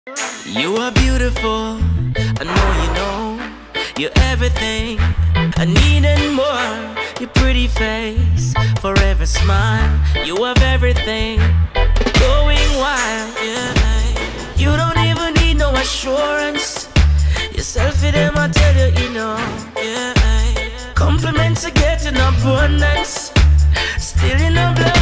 You are beautiful, I know you know. You're everything I need and more. Your pretty face, forever smile. You have everything, going wild, yeah. You don't even need no assurance. Yourself in them, I tell you, you know, yeah. Compliments are getting abundance, still in the blood.